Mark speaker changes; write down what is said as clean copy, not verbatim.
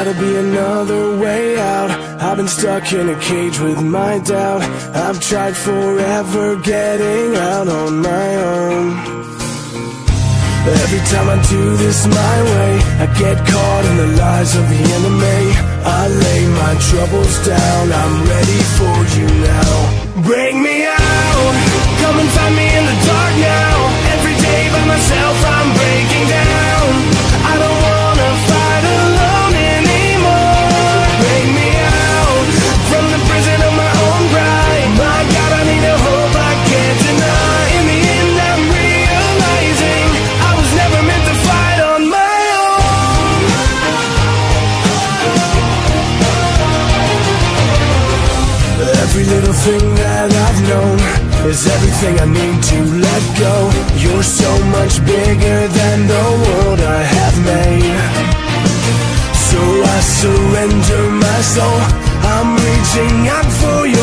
Speaker 1: gotta be another way out. I've been stuck in a cage with my doubt. I've tried forever getting out on my own. Every time I do this my way, I get caught in the lies of the enemy. I lay my troubles down, I'm ready for you now. Bring me out, come and find me in the dark now. Every day by myself I'm breaking down. I don't wanna fight alone anymore. Bring me out from the prison of my own pride. My God, I need a hope I can't deny. In the end I'm realizing I was never meant to fight on my own. Every little thing that I've known is everything I need to let go. You're so much bigger than the world I have made. So I surrender my soul. I'm reaching out for your